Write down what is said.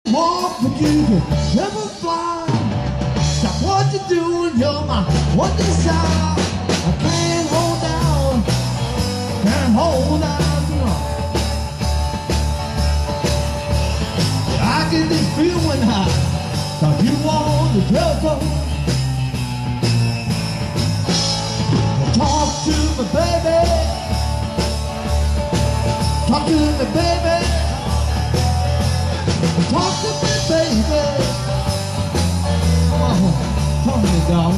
walk, but you can never fly. Stop what you're doing, you're my one desire. I can't hold down, can't hold down. I get this feeling high, cause you want the telephone. Talk to me, baby. Talk to me, baby. Talk to me, baby. Come on, talk to me, dog.